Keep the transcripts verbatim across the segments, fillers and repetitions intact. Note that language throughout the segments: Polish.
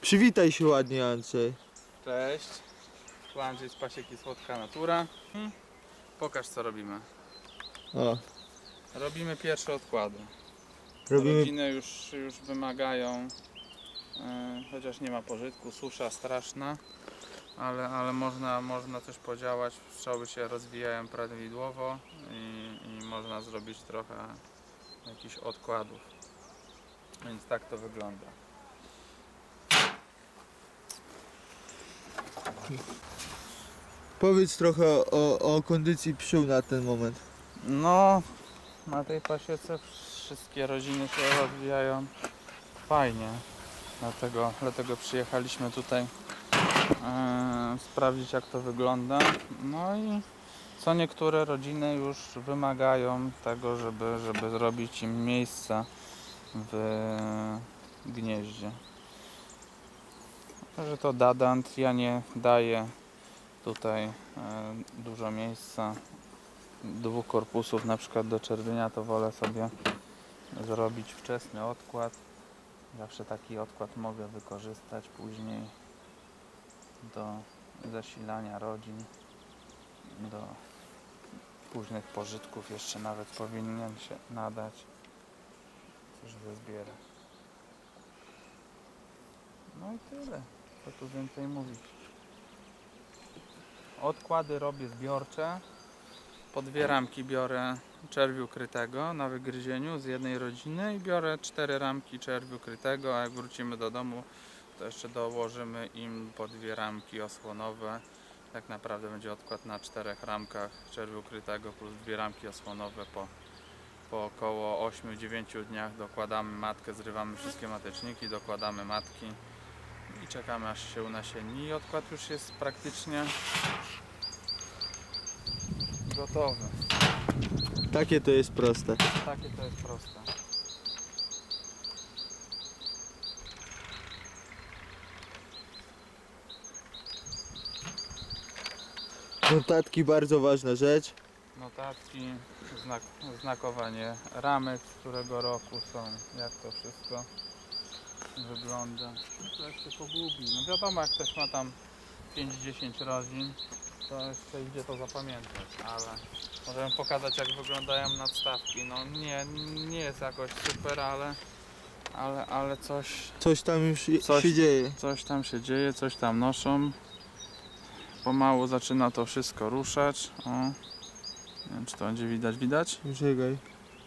Przywitaj się ładnie, Andrzej. Cześć, tu Andrzej z Pasieki Słodka Natura. Hmm. Pokaż, co robimy. O, Robimy pierwsze odkłady. robimy... Rodziny już, już wymagają, e, chociaż nie ma pożytku, susza straszna, ale, ale można, można coś podziałać. Pszczoły się rozwijają prawidłowo i, i można zrobić trochę jakichś odkładów. Więc tak to wygląda. Powiedz trochę o, o kondycji pszczół na ten moment. No, na tej pasiece wszystkie rodziny się rozwijają fajnie. Dlatego, dlatego przyjechaliśmy tutaj e, sprawdzić, jak to wygląda. No i co niektóre rodziny już wymagają tego, żeby, żeby zrobić im miejsca w gnieździe. Że to dadant, ja nie daję tutaj e, dużo miejsca. Dwóch korpusów na przykład do czerwienia, to wolę sobie zrobić wczesny odkład. Zawsze taki odkład mogę wykorzystać później do zasilania rodzin, do późnych pożytków jeszcze nawet powinien się nadać. Cóż zbierać. No i tyle. Co tu więcej mówić. Odkłady robię zbiorcze. Po dwie ramki biorę czerwiu krytego na wygryzieniu z jednej rodziny i biorę cztery ramki czerwiu krytego, a jak wrócimy do domu, to jeszcze dołożymy im po dwie ramki osłonowe. Tak naprawdę będzie odkład na czterech ramkach czerwiu krytego plus dwie ramki osłonowe. Po, po około ośmiu dziewięciu dniach dokładamy matkę, zrywamy wszystkie mateczniki, dokładamy matki i czekamy, aż się unasienni i odkład już jest praktycznie gotowy. Takie to jest proste. Takie to jest proste. Notatki, bardzo ważna rzecz. Notatki, znak, znakowanie ramek, z którego roku są, jak to wszystko wygląda. To jak się pogubi. No wiadomo, jak ktoś ma tam pięć dziesięć rodzin, to jeszcze idzie to zapamiętać, ale możemy pokazać, jak wyglądają nadstawki. No nie, nie jest jakoś super, ale, ale, ale coś, Coś tam już je- Coś- się dzieje. coś tam się dzieje, coś tam noszą. Pomału zaczyna to wszystko ruszać. O. Nie wiem, czy to będzie widać, widać? Czekaj.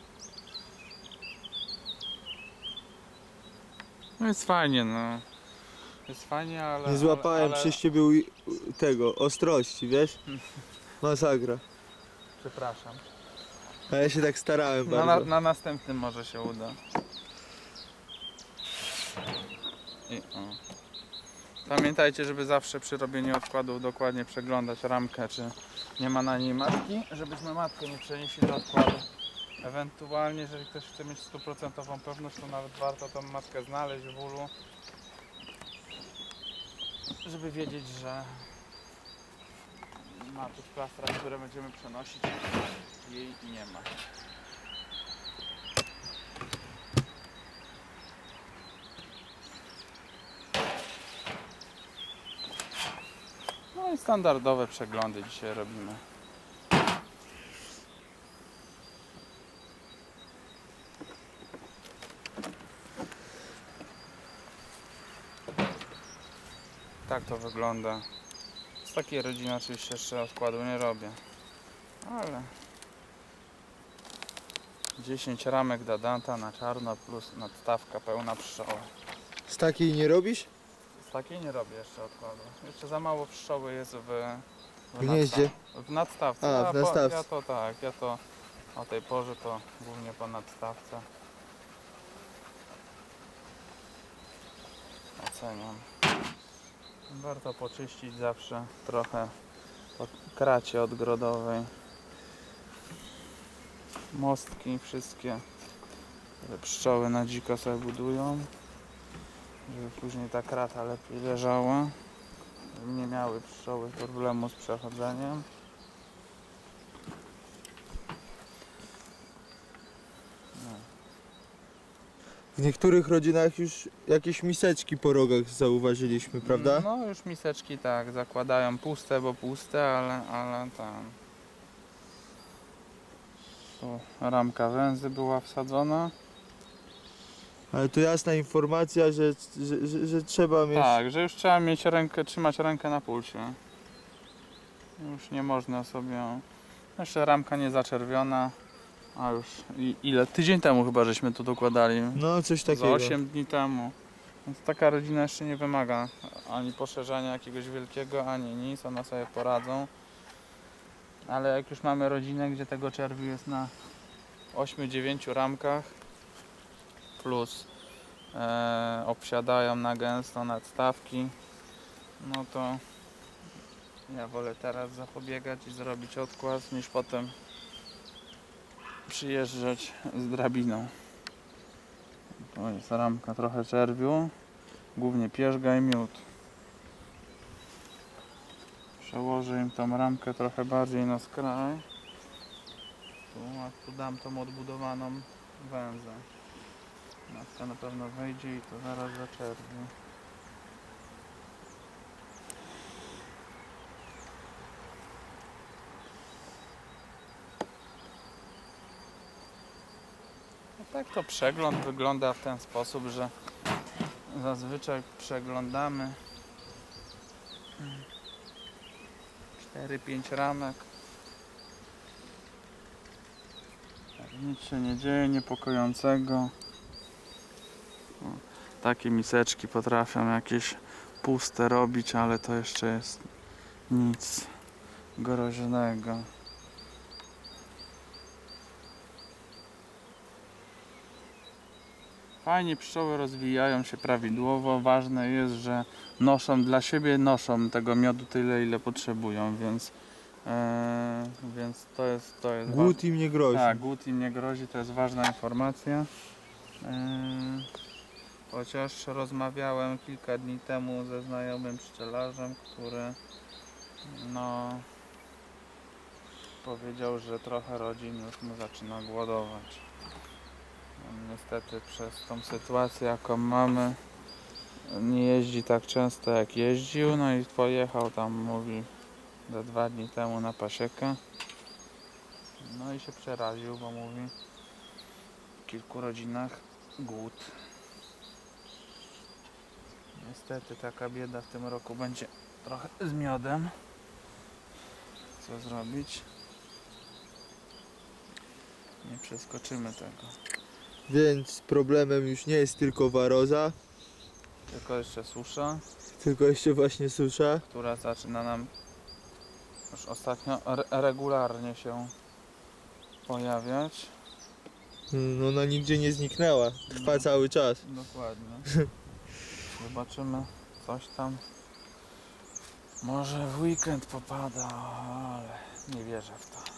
No jest fajnie, no. Jest fajnie, ale... Nie złapałem ale, ale... przez ciebie u- u- tego, ostrości, wiesz? Masakra. Przepraszam. A ja się tak starałem Na, na, bardzo. na następnym może się uda. I, o. Pamiętajcie, żeby zawsze przy robieniu odkładów dokładnie przeglądać ramkę, czy nie ma na niej matki, żebyśmy matkę nie przenieśli do odkładu. Ewentualnie, jeżeli ktoś chce mieć stuprocentową pewność, to nawet warto tą matkę znaleźć w ulu, żeby wiedzieć, że ma tu w plastrach, które będziemy przenosić, jej nie ma. No i standardowe przeglądy dzisiaj robimy. Tak to wygląda. Z takiej rodziny oczywiście jeszcze odkładu nie robię, ale dziesięć ramek dadanta na czarno plus nadstawka pełna pszczoły. Z takiej nie robisz? Z takiej nie robię jeszcze odkładu. Jeszcze za mało pszczoły jest w, w Gnieździe? nadsta- w nadstawce. A, w po- nadstawce. Ja to tak, ja to o tej porze to głównie po nadstawce oceniam. Warto poczyścić zawsze trochę po kracie odgrodowej. Mostki wszystkie, które pszczoły na dziko sobie budują, żeby później ta krata lepiej leżała, żeby nie miały pszczoły problemu z przechodzeniem. W niektórych rodzinach już jakieś miseczki po rogach zauważyliśmy, prawda? No już miseczki tak, zakładają puste, bo puste, ale, ale tam... Tu ramka węzy była wsadzona. Ale to jasna informacja, że, że, że, że trzeba mieć... Tak, że już trzeba mieć rękę, trzymać rękę na pulsie. Już nie można sobie... Jeszcze ramka nie zaczerwiona, a już i, ile? Tydzień temu chyba żeśmy tu dokładali. No coś Za takiego. osiem dni temu. Więc taka rodzina jeszcze nie wymaga ani poszerzania jakiegoś wielkiego, ani nic, one sobie poradzą. Ale jak już mamy rodzinę, gdzie tego czerwiu jest na ośmiu dziewięciu ramkach, plus e, obsiadają na gęsto nadstawki, no to ja wolę teraz zapobiegać i zrobić odkład, niż potem przyjeżdżać z drabiną. To jest ramka, trochę czerwiu, głównie pierzga i miód. Przełożę im tą ramkę trochę bardziej na skraj. Tu, a tu dam tą odbudowaną węzę. Matka na pewno wejdzie i to zaraz zaczerwi. No tak to przegląd wygląda w ten sposób, że zazwyczaj przeglądamy cztery pięć ramek. Nic się nie dzieje niepokojącego. O, takie miseczki potrafią jakieś puste robić, ale to jeszcze jest nic groźnego. Fajnie pszczoły rozwijają się prawidłowo. Ważne jest, że noszą dla siebie, noszą tego miodu tyle, ile potrzebują, więc, e, więc to jest, to jest Głód ważne. im nie grozi. Tak, głód im nie grozi, to jest ważna informacja. Yy, chociaż rozmawiałem kilka dni temu ze znajomym pszczelarzem, który no, powiedział, że trochę rodzin już mu zaczyna głodować. On niestety przez tą sytuację, jaką mamy, nie jeździ tak często jak jeździł, no i pojechał tam, mówi, ze dwa dni temu na pasiekę. No i się przeraził, bo mówi, w kilku rodzinach głód. Niestety taka bieda w tym roku będzie trochę z miodem. Co zrobić? Nie przeskoczymy tego. Więc problemem już nie jest tylko waroza, Tylko jeszcze susza, tylko jeszcze właśnie susza. która zaczyna nam już ostatnio re regularnie się pojawiać. No ona nigdzie nie zniknęła, trwa No. cały czas. Dokładnie. Zobaczymy, coś tam. Może w weekend popada, ale nie wierzę w to.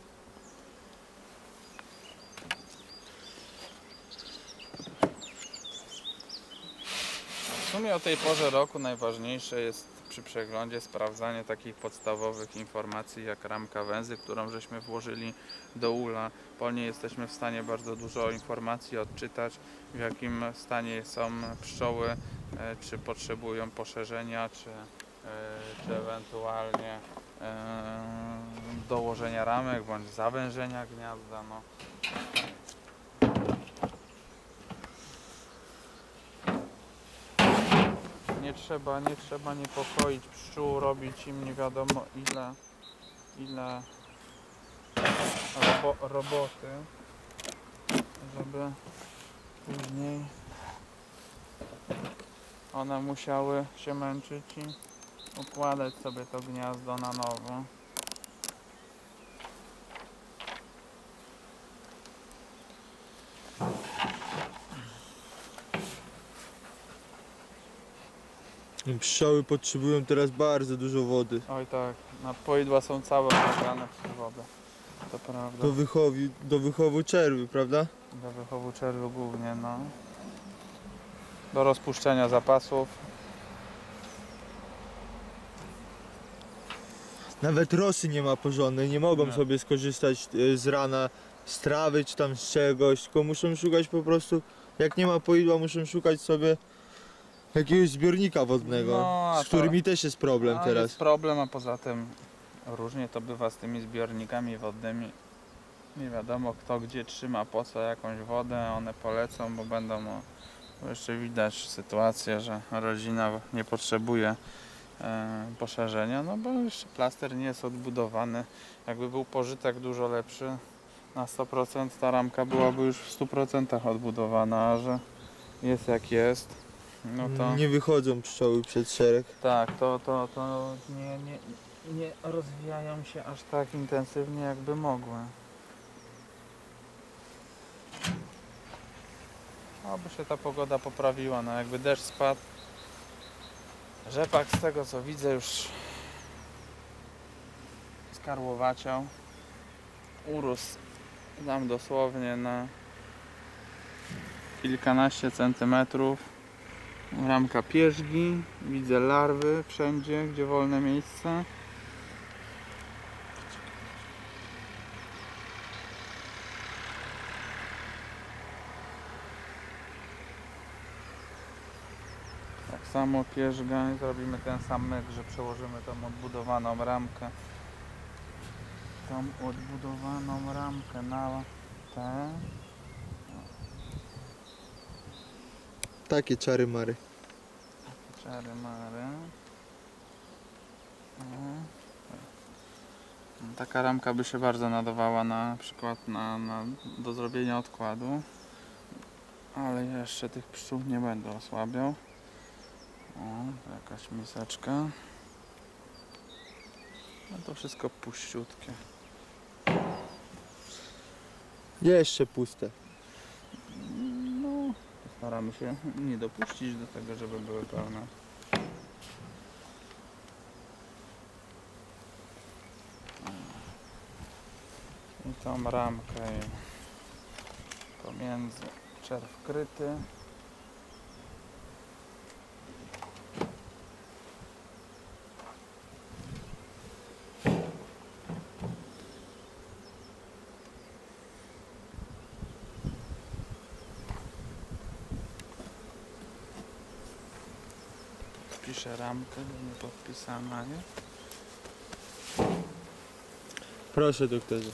W sumie o tej porze roku najważniejsze jest przy przeglądzie sprawdzanie takich podstawowych informacji jak ramka węzy, którą żeśmy włożyli do ula. Po niej jesteśmy w stanie bardzo dużo informacji odczytać, w jakim stanie są pszczoły, e, czy potrzebują poszerzenia, czy, e, czy ewentualnie e, dołożenia ramek bądź zawężenia gniazda. No. Nie trzeba, nie trzeba niepokoić pszczół, robić im nie wiadomo ile, ile robo, roboty, żeby później one musiały się męczyć i układać sobie to gniazdo na nowo. Pszczoły potrzebują teraz bardzo dużo wody. Oj tak, nadpoidła są całe nagrane przez wodę, to prawda. Do wychowu, do wychowu czerwi, prawda? Do wychowu czerwiu głównie, no. Do rozpuszczenia zapasów. Nawet rosy nie ma porządnej, nie mogą Nie. sobie skorzystać e, z rana z trawy czy tam z czegoś, tylko muszą szukać po prostu Jak nie ma poidła, muszą szukać sobie jakiegoś zbiornika wodnego, No, a z to- którymi też jest problem A teraz. jest problem, a poza tym różnie to bywa z tymi zbiornikami wodnymi. Nie wiadomo kto gdzie trzyma, po co jakąś wodę, one polecą, bo będą, no, bo jeszcze widać sytuację, że rodzina nie potrzebuje e, poszerzenia, no bo jeszcze plaster nie jest odbudowany. Jakby był pożytek dużo lepszy, na sto procent ta ramka byłaby już w stu procentach odbudowana, a że jest jak jest, no to... Nie wychodzą pszczoły przed szereg. Tak, to, to, to nie, nie, nie rozwijają się aż tak intensywnie, jakby mogły. Oby się ta pogoda poprawiła, no jakby deszcz spadł. Rzepak z tego co widzę już skarłowaciał. Urósł tam dosłownie na kilkanaście centymetrów. Ramka pierzgi, widzę larwy wszędzie, gdzie wolne miejsce. Tak samo pierzga i zrobimy ten sam myk, że przełożymy tą odbudowaną ramkę. Tą odbudowaną ramkę na tę. Takie czary mary. Czary mary. Mhm. Taka ramka by się bardzo nadawała na przykład na, na, do zrobienia odkładu. Ale jeszcze tych pszczół nie będę osłabiał. O, to jakaś miseczka. No to wszystko puściutkie. Jeszcze puste. No, staramy się nie dopuścić do tego, żeby były pełne. I tą ramkę pomiędzy czerw kryty. Piszę ramkę, bo nie podpisana, nie? Proszę doktorze.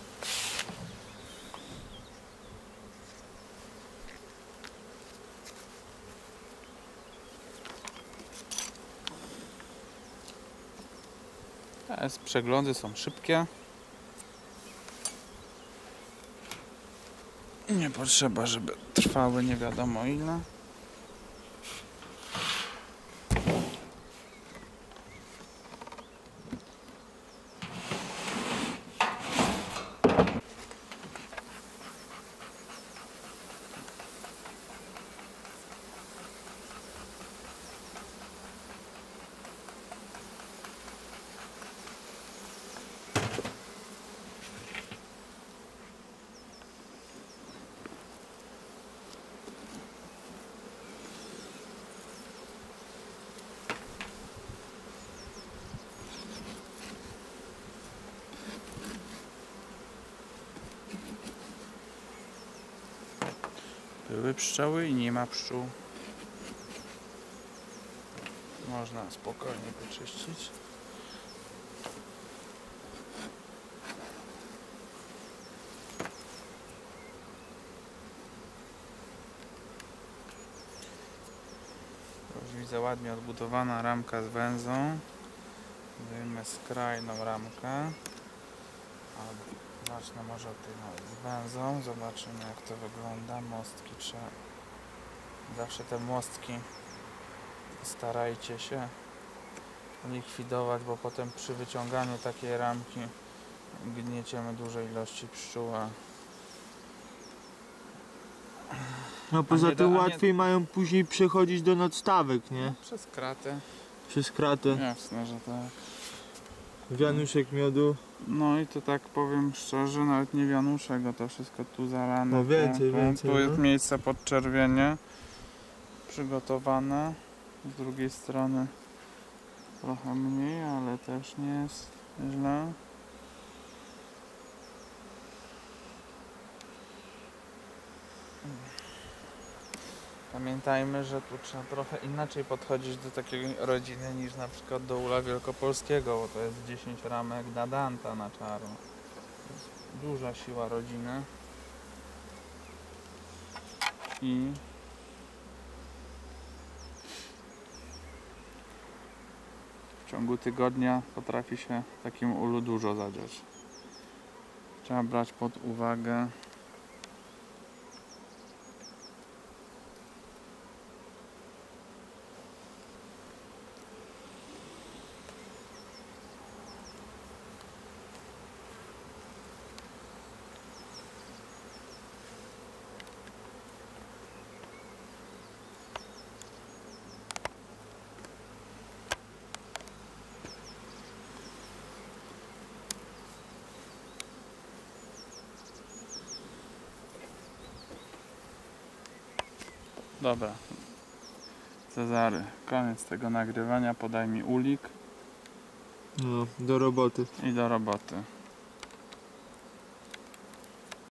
Teraz przeglądy są szybkie. Nie potrzeba, żeby trwały nie wiadomo ile. Były pszczoły i nie ma pszczół. Można spokojnie wyczyścić. Już widzę ładnie odbudowana ramka z węzą. Wyjmę skrajną ramkę. Zacznę może od tej nawet z węzą. Zobaczymy jak to wygląda. Mostki trzeba. Zawsze te mostki starajcie się likwidować, bo potem przy wyciąganiu takiej ramki gnieciemy duże ilości pszczół. A No poza nie tym da- a nie- łatwiej mają później przechodzić do nadstawek, nie? przez kratę. Przez kratę. Jasne, że tak. Wianuszek miodu. No i to tak powiem szczerze, nawet nie wianuszek, bo to wszystko tu zalane. No więcej, tu, więcej, Tu jest no. miejsce pod czerwienie przygotowane. Z drugiej strony trochę mniej, ale też nie jest źle. Pamiętajmy, że tu trzeba trochę inaczej podchodzić do takiej rodziny niż na przykład do ula wielkopolskiego, bo to jest dziesięć ramek dadanta na czarno. To jest duża siła rodziny. I w ciągu tygodnia potrafi się w takim ulu dużo zadziać. Trzeba brać pod uwagę Dobra, Cezary, koniec tego nagrywania, podaj mi ulik No, do roboty. i do roboty.